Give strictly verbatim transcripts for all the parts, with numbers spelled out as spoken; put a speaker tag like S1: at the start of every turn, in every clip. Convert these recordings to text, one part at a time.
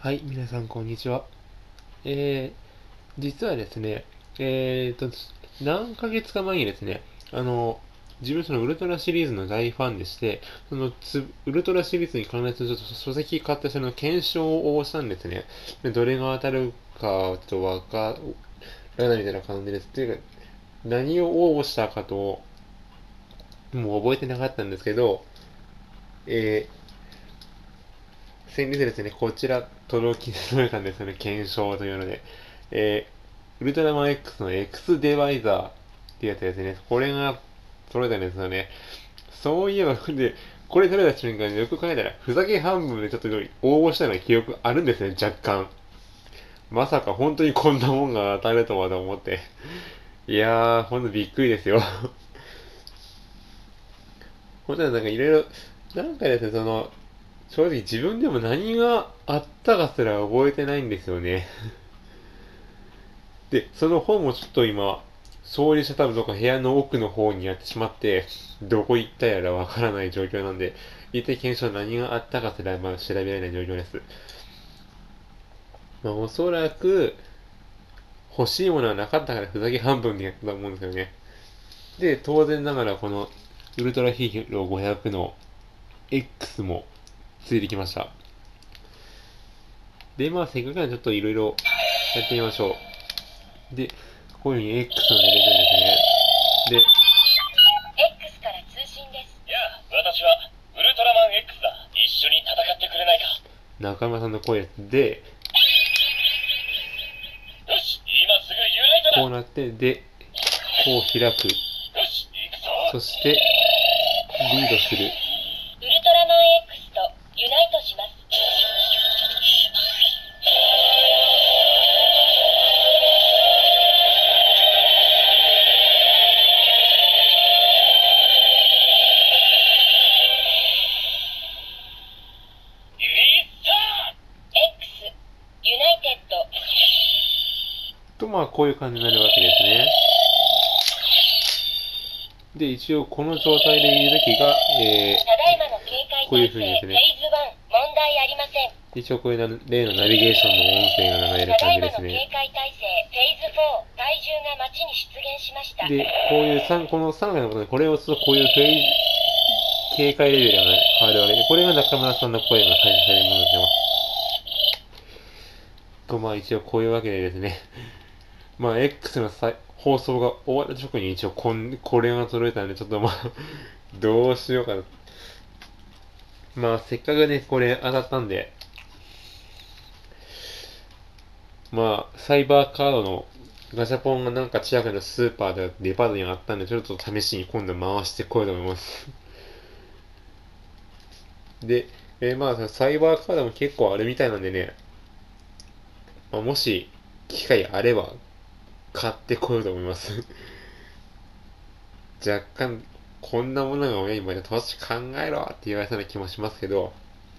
S1: はい、皆さんこんにちは。えー、実はですね、えーと、何ヶ月か前にですね、あの、自分そのウルトラシリーズの大ファンでして、そのつウルトラシリーズに関連するちょっと書籍買ってその検証をしたんですね。でどれが当たるかちょっとわからないみたいな感じです。っていうか、何を応募したかと、もう覚えてなかったんですけど、えー、先日ですね、こちら届き届いたんですよね、検証というので。えー、ウルトラマン X の X デバイザーってやつですね。これが届いたんですよね。そういえば、で、これ取れた瞬間によく考えたら、ふざけ半分でちょっと応募したような記憶あるんですね、若干。まさか本当にこんなもんが当たるとはと思って。いやー、ほんとびっくりですよ。本当になんかいろいろ、なんかですね、その、正直自分でも何があったかすら覚えてないんですよね。で、その本もちょっと今、掃除した多分どっか部屋の奥の方にやってしまって、どこ行ったやらわからない状況なんで、一体検証何があったかすらまあ調べられない状況です。まあおそらく、欲しいものはなかったからふざけ半分でやったと思うんですよね。で、当然ながらこの、ウルトラヒーローごひゃくの X もついてきました。で、まあせっかくなんでちょっといろいろやってみましょう。で、こういうふうに X が出てくるんですね。で、
S2: X から通信です。やあ、私はウルトラマン X だ。一緒に戦ってくれないか。
S1: 中村さんの声で、
S2: よし、今すぐユナイトだ。
S1: こうなって、で、こう開く。
S2: よし、行くぞ。
S1: そして、リードする。
S2: ウルトラマン X とユナイトします。リリーサー X ユナイテッド。
S1: と、まあ、こういう感じになるわけですね。で、一応、この状態でいるときが、え
S2: ただいまの警戒
S1: こういう
S2: 態勢、
S1: 風にですね
S2: フェーズワン、問題ありません。
S1: ー、一応こういうな例のナビゲーションの音声が流れる
S2: ただいまの警
S1: 感じですね。
S2: 戒態勢、フェーズフォー、体重が街に出現しました。
S1: で、こういうさん、このさんがいのことで、これをするとこういうフェイ警戒レベルが変わるわけで、これが中村さんの声が再生されるものになってます。と、まあ一応こういうわけでですね、まあ X のさ放送が終わる直後に一応こんこれが届いたんで、ちょっとまあどうしようかな。まあせっかくね、これ当たったんで、まあサイバーカードのガチャポンがなんか近くのスーパーでデパートにあったんで、ちょっと試しに今度回してこようと思いますで、えーまあサイバーカードも結構あるみたいなんでね、まあ、もし機会あれば買ってこようと思います若干、こんなものが親にまで投資考えろって言われそうな気もしますけど、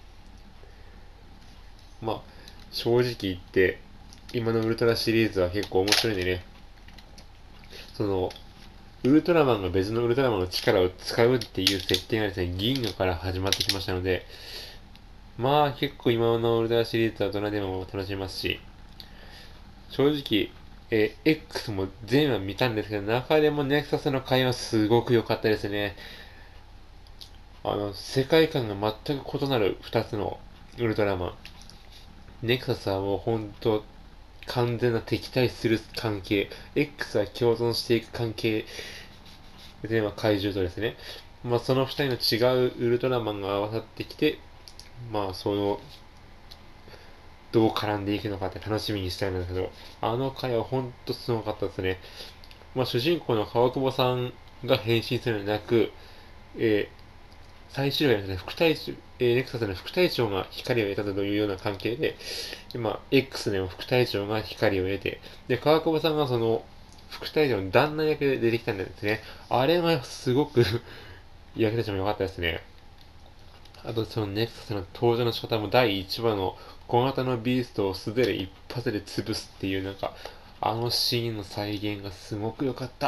S1: まあ、正直言って、今のウルトラシリーズは結構面白いんでね、その、ウルトラマンが別のウルトラマンの力を使うっていう設定がですね、銀河から始まってきましたので、まあ結構今のウルトラシリーズはどなでも楽しめますし、正直、えー X も全話見たんですけど、中でもネクサスの会話すごく良かったですね。あの、世界観が全く異なる二つのウルトラマン。ネクサスはもう本当完全な敵対する関係。X は共存していく関係。で、まあ、怪獣とですね。まあ、その二人の違うウルトラマンが合わさってきて、まあ、その、どう絡んでいくのかって楽しみにしたいんですけど、あの回は本当すごかったですね。まあ、主人公の川久保さんが変身するのではなく、えー最終話ですね、副隊長、えー、ネクサスの副隊長が光を得たというような関係で、今、X でも副隊長が光を得て、で、川久保さんがその、副隊長の旦那役で出てきたんですね。あれがすごく役立ちも良かったですね。あと、そのネクサスの登場の仕方もだいいちわの小型のビーストを素手で一発で潰すっていうなんか、あのシーンの再現がすごく良かった。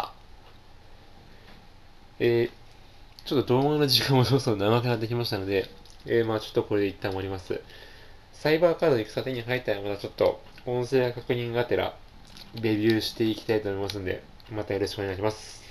S1: えー、ちょっと動画の時間もそろそろ長くなってきましたので、えー、まあちょっとこれで一旦終わります。 サイバーカードに草手に入ったらまたちょっと音声確認がてらレビューしていきたいと思いますんで、またよろしくお願いします。